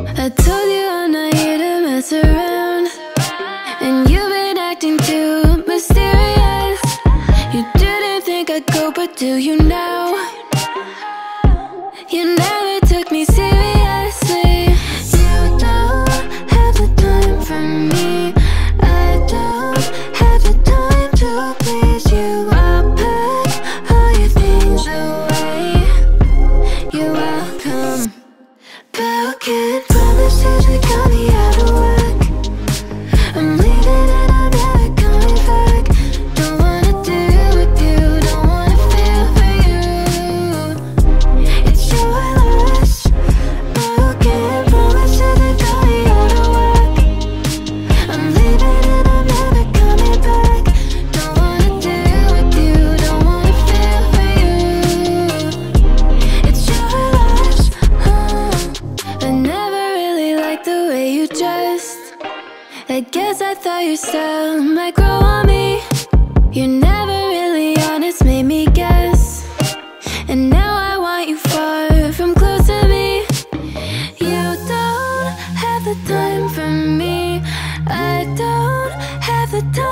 I told you I'm not here to mess around, and you've been acting too mysterious. You didn't think I'd go, but do you now? You never took me seriously. You don't have the time for me. I don't have the time to please you. I'll pack all your things away. You're welcome. Broken promises that got me out of work. I'm leaving and I'm never coming back. Don't wanna deal with you, don't wanna feel for you. It's your loss. Broken promises that got me out of work. I'm leaving and I'm never coming back. Don't wanna deal with you, don't wanna feel for you. It's your loss. I never really liked the way you dressed. I guess I thought your style might grow on me. You're never really honest, made me guess. And now I want you far from close to me. You don't have the time for me. I don't have the time.